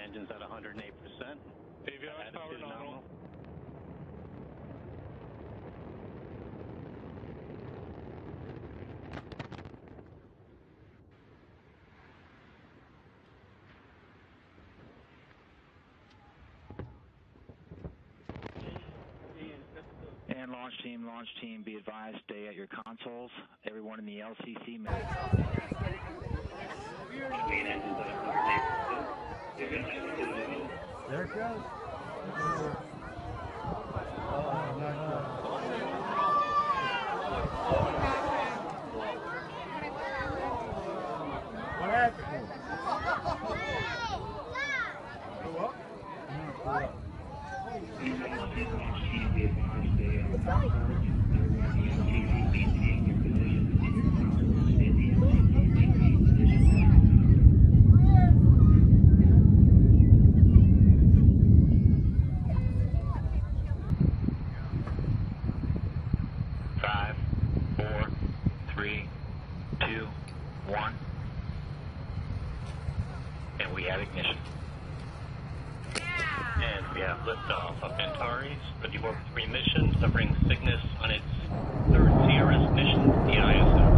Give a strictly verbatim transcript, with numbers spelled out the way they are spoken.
engine's at one hundred eight percent. Avionics power nominal. And launch team, launch team, be advised, stay at your consoles. Everyone in the L C C. Main engine's at one hundred eight percent. There it goes. What happened? Go up? Go up. Five, four, three, two, one, and we have ignition. And we have liftoff of Antares, the deorbit three mission, suffering Cygnus on its third C R S mission to the I S S.